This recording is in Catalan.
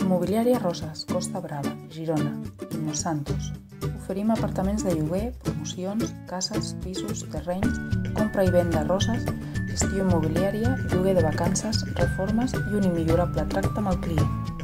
Immobiliària Roses, Costa Brava, Girona, Los Santos. Oferim apartaments de lloguer, promocions, cases, pisos, terrenys, compra i venda a Roses, gestió immobiliària, lloguer de vacances, reformes i un immillorable tracte amb el client.